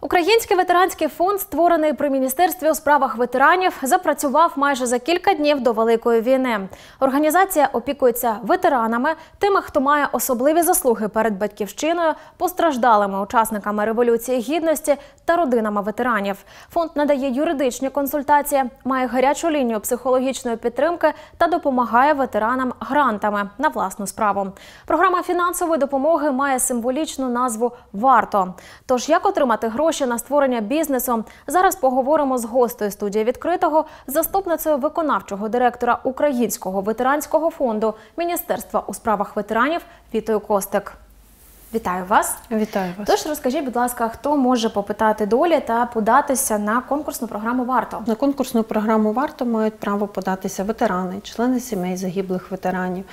Український ветеранський фонд, створений при Міністерстві у справах ветеранів, запрацював майже за кілька днів до Великої війни. Організація опікується ветеранами, тими, хто має особливі заслуги перед батьківщиною, постраждалими учасниками Революції Гідності та родинами ветеранів. Фонд надає юридичні консультації, має гарячу лінію психологічної підтримки та допомагає ветеранам грантами на власну справу. Програма фінансової допомоги має символічну назву «Варто». Тож, як отримати гроші на створення бізнесу, зараз поговоримо з гостею студії «Відкритого», заступницею виконавчого директора Українського ветеранського фонду Міністерства у справах ветеранів Вітою Костик. Вітаю вас. Вітаю вас. Тож розкажіть, будь ласка, хто може попитати долі та податися на конкурсну програму «Варто»? На конкурсну програму «Варто» мають право податися ветерани, члени сімей загиблих ветеранів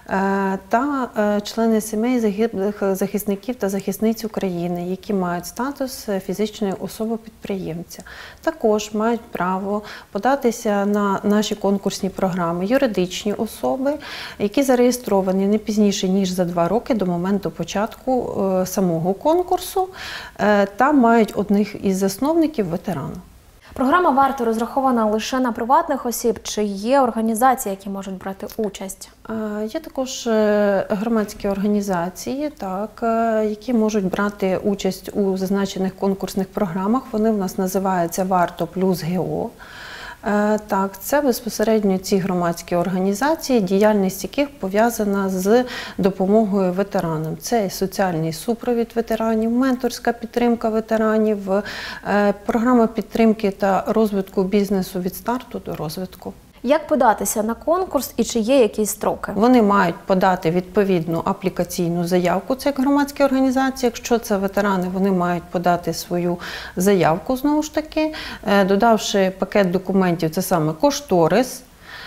та члени сімей загиблих захисників та захисниць України, які мають статус фізичної особи-підприємця. Також мають право податися на наші конкурсні програми юридичні особи, які зареєстровані не пізніше, ніж за 2 роки до моменту початку самого конкурсу та мають одних із засновників ветерана. Програма «Варто» розрахована лише на приватних осіб, чи є організації, які можуть брати участь? Є також громадські організації, які можуть брати участь у зазначених конкурсних програмах. Вони в нас називаються «Варто плюс ГО». Так, це безпосередньо ці громадські організації, діяльність яких пов'язана з допомогою ветеранам. Це соціальний супровід ветеранів, менторська підтримка ветеранів, програма підтримки та розвитку бізнесу від старту до розвитку. Як податися на конкурс і чи є якісь строки? Вони мають подати відповідну аплікаційну заявку, це як громадські організації. Якщо це ветерани, вони мають подати свою заявку, знову ж таки, додавши пакет документів, це саме кошторис,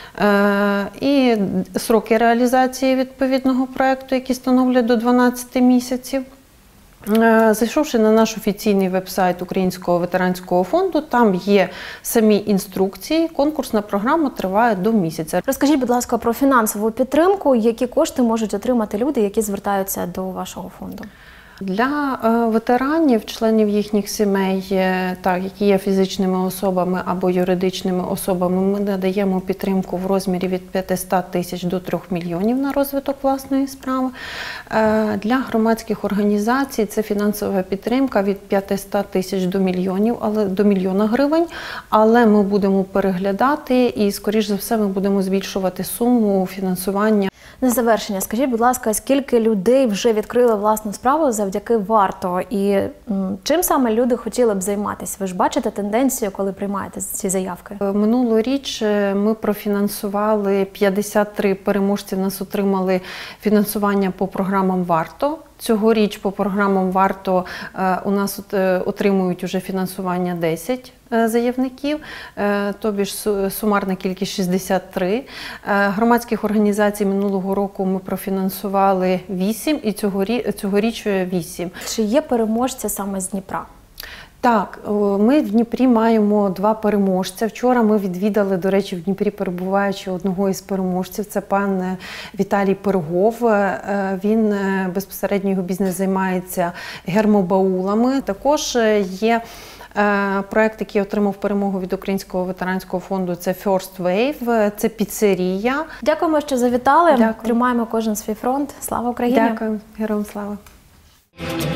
і сроки реалізації відповідного проєкту, які становлять до 12 місяців. Зайшовши на наш офіційний веб-сайт Українського ветеранського фонду, там є самі інструкції. Конкурсна програма триває до місяця. Розкажіть, будь ласка, про фінансову підтримку, які кошти можуть отримати люди, які звертаються до вашого фонду? Для ветеранів, членів їхніх сімей, які є фізичними особами або юридичними особами, ми надаємо підтримку в розмірі від 500 тисяч до 3 мільйонів на розвиток власної справи. Для громадських організацій це фінансова підтримка від 500 тисяч до мільйона гривень, але ми будемо переглядати і, скоріш за все, ми будемо збільшувати суму фінансування. На завершення, скажіть, будь ласка, скільки людей вже відкрили власну справу завдяки «Варто» і чим саме люди хотіли б займатися? Ви ж бачите тенденцію, коли приймаєте ці заявки? Минулоріч ми профінансували 53 переможці, нас отримали фінансування по програмам «Варто». Цьогоріч по програмам «Варто» у нас отримують уже фінансування 10 заявників, тобі ж сумарна кількість 63. Громадських організацій минулого року ми профінансували 8 і цьогоріч 8. Чи є переможця саме з Дніпра? Так, ми в Дніпрі маємо 2 переможця. Вчора ми відвідали, до речі, в Дніпрі перебуваючи одного із переможців. Це пан Віталій Пирогов. Він безпосередньо, його бізнес займається гермобаулами. Також є проєкт, який отримав перемогу від Українського ветеранського фонду, це First Wave, це піцерія. Дякуємо, що завітали. Дякую. Тримаємо кожен свій фронт. Слава Україні! Дякую. Героям слава!